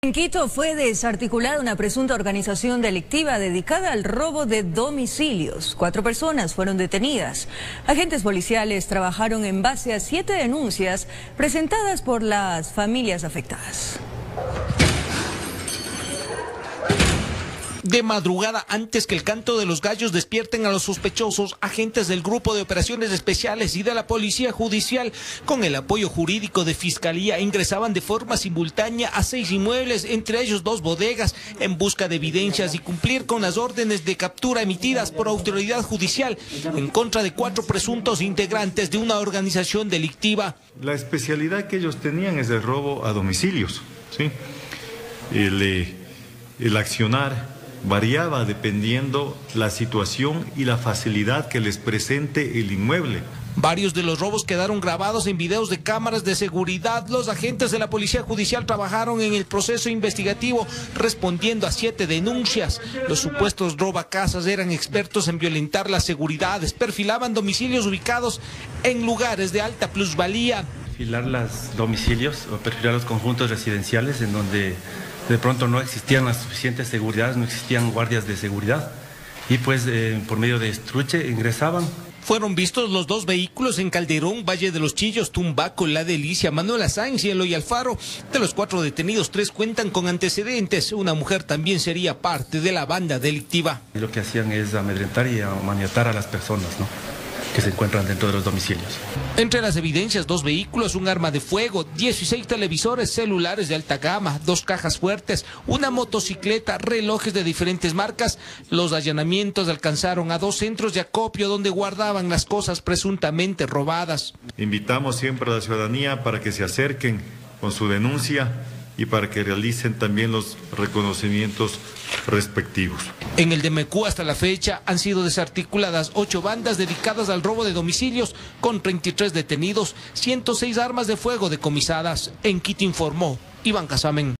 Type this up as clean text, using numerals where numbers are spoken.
En Quito fue desarticulada una presunta organización delictiva dedicada al robo de domicilios. 4 personas fueron detenidas. Agentes policiales trabajaron en base a 7 denuncias presentadas por las familias afectadas. De madrugada, antes que el canto de los gallos despierten a los sospechosos, agentes del Grupo de Operaciones Especiales y de la Policía Judicial, con el apoyo jurídico de Fiscalía, ingresaban de forma simultánea a 6 inmuebles, entre ellos 2 bodegas, en busca de evidencias y cumplir con las órdenes de captura emitidas por autoridad judicial en contra de 4 presuntos integrantes de una organización delictiva. La especialidad que ellos tenían es el robo a domicilios, ¿sí? El accionar variaba dependiendo la situación y la facilidad que les presente el inmueble. Varios de los robos quedaron grabados en videos de cámaras de seguridad. Los agentes de la Policía Judicial trabajaron en el proceso investigativo respondiendo a 7 denuncias. Los supuestos robacasas eran expertos en violentar las seguridades, perfilaban domicilios ubicados en lugares de alta plusvalía. Perfilar los domicilios o perfilar los conjuntos residenciales en donde de pronto no existían las suficientes seguridades, no existían guardias de seguridad y pues por medio de estruche ingresaban. Fueron vistos los 2 vehículos en Calderón, Valle de los Chillos, Tumbaco, La Delicia, Manuela Sáenz y Eloy Alfaro. De los 4 detenidos, 3 cuentan con antecedentes. Una mujer también sería parte de la banda delictiva. Y lo que hacían es amedrentar y maniatar a las personas, ¿no?, que se encuentran dentro de los domicilios. Entre las evidencias, 2 vehículos, un arma de fuego, 16 televisores celulares de alta gama, 2 cajas fuertes, una motocicleta, relojes de diferentes marcas. Los allanamientos alcanzaron a 2 centros de acopio donde guardaban las cosas presuntamente robadas. Invitamos siempre a la ciudadanía para que se acerquen con su denuncia y para que realicen también los reconocimientos respectivos. En el DMQ hasta la fecha han sido desarticuladas 8 bandas dedicadas al robo de domicilios con 33 detenidos, 106 armas de fuego decomisadas. En Quito informó Iván Casamen.